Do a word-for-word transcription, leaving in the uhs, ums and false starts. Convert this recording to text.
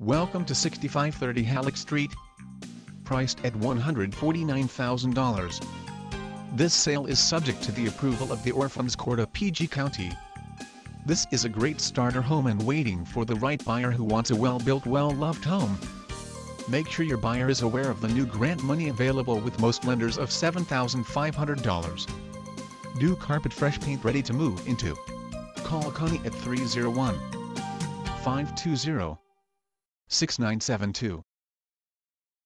Welcome to sixty-five thirty Halleck Street. Priced at one hundred forty-nine thousand dollars. This sale is subject to the approval of the Orphans Court of P G County. This is a great starter home and waiting for the right buyer who wants a well-built, well-loved home. Make sure your buyer is aware of the new grant money available with most lenders of seven thousand five hundred dollars. New carpet, fresh paint, ready to move into. Call Connie at three oh one, five two zero, six nine seven two.